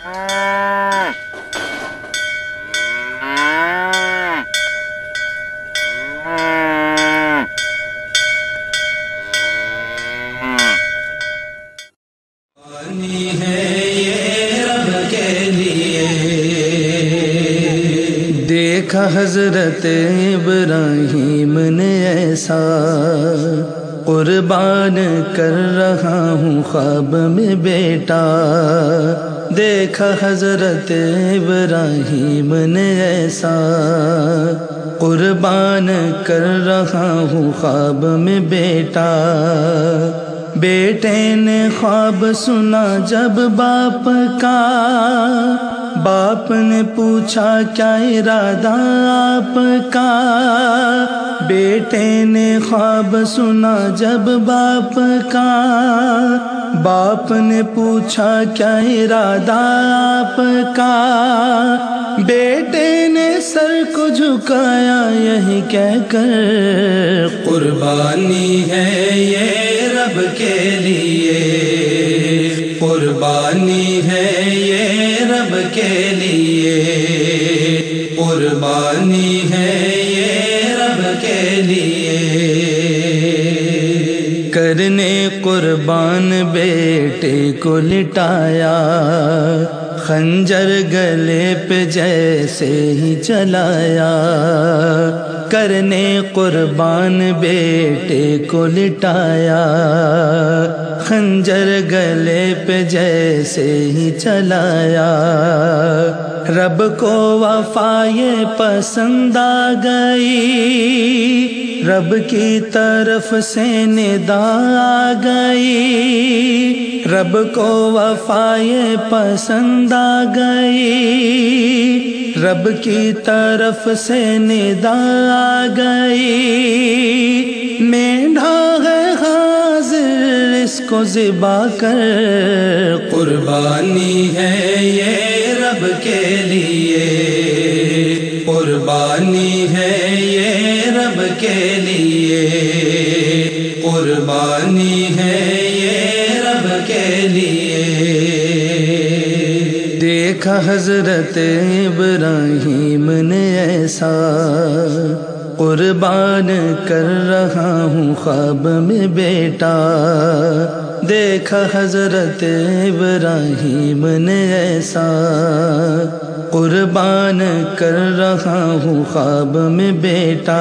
دیکھا حضرت ابراہیم نے ایسا قربان کر رہا ہوں خواب میں بیٹا. دیکھا حضرت ابراہیم نے ایسا قربان کر رہا ہوں خواب میں بیٹا. بیٹے نے خواب سنا جب باپ کا، باپ نے پوچھا کیا ارادہ آپ کا. بیٹے نے خواب سنا جب باپ کا، باپ نے پوچھا کیا ارادہ آپ کا. بیٹے نے سر کو جھکایا یہی کہہ کر قربانی ہے یہ رب کے لیے، قربانی ہے یہ رب کے لیے، قربانی ہے یہ رب کے لیے. کرنے قربان بیٹے کو لٹایا، خنجر گلے پہ جیسے ہی چلایا. کرنے قربان بیٹے کو لٹایا، خنجر گلے پہ جیسے ہی چلایا. رب کو وفا یہ پسند آ گئی، رب کی طرف سے ندا آ گئی. رب کو وفا یہ پسند آ گئی، رب کی طرف سے ندا آ گئی. مینڈھا ہے حاضر اس کو ذبح کر، قربانی ہے یہ رب کے لیے، قربانی ہے یہ رب کے لیے، قربانی ہے یہ رب کے لیے. دیکھا حضرت ابراہیم نے ایسا قربان کر رہا ہوں خواب میں بیٹا. دیکھا حضرت ابراہیم نے ایسا قربان کر رہا ہوں خواب میں بیٹا.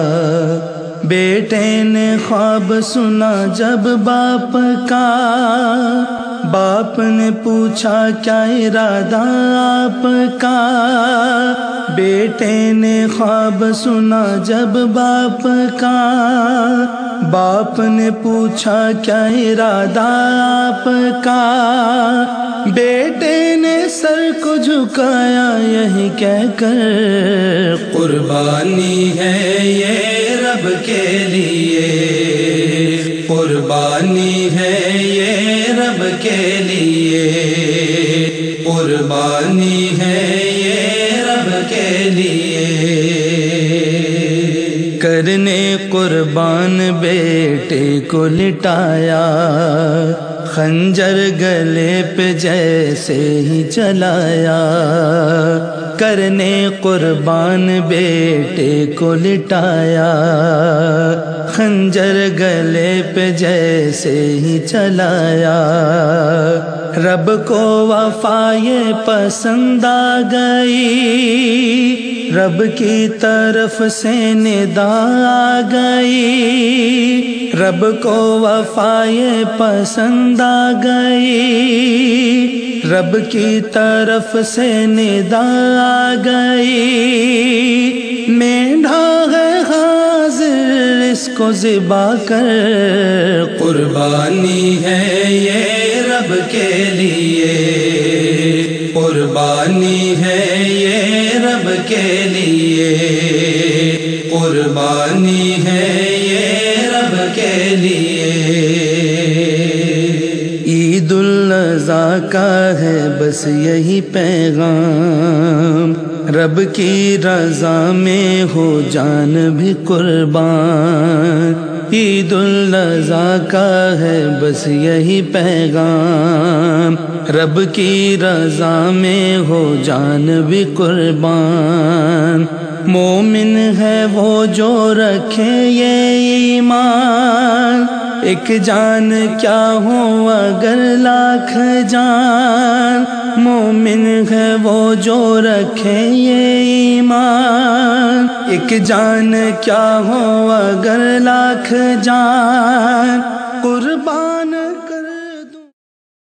بیٹے نے خواب سنا جب باپ کا، باپ نے پوچھا کیا ارادہ آپ کا. بیٹے نے خواب سنا جب باپ کا، باپ نے پوچھا کیا ارادہ آپ کا. بیٹے نے سر کو جھکایا یہی کہہ کر قربانی ہے یہ رب کے لیے، قربانی ہے یہ رب کے لیے، قربانی ہے یہ رب کے لیے. کرنے قربان بیٹے کو لٹایا، خنجر گلے پہ جیسے ہی چلایا. کرنے قربان بیٹے کو لٹایا، خنجر گلے پہ جیسے ہی چلایا. رب کو وفا یہ پسند آ گئی، رب کی طرف سے ندا آ گئی. رب کو وفا یہ پسند آ گئی، رب کی طرف سے ندا آ گئی. مینڈھا ہے حاضر اس کو ذبح کر، قربانی ہے یہ رب کے لیے، قربانی ہے یہ رب کے لیے، قربانی ہے یہ رب کے لیے. عید الاضحیٰ کا ہے بس یہی پیغام، رب کی رضا میں ہو جان بھی قربان. عید الاضحیٰ کا ہے بس یہی پیغام، رب کی رضا میں ہو جان بھی قربان۔ مومن ہے وہ جو رکھے یہ ایمان، ایک جان کیا ہو اگر لاکھ جان۔ مومن ہے وہ جو رکھے یہ ایمان، ایک جان کیا ہو اگر لاکھ جان۔ قربان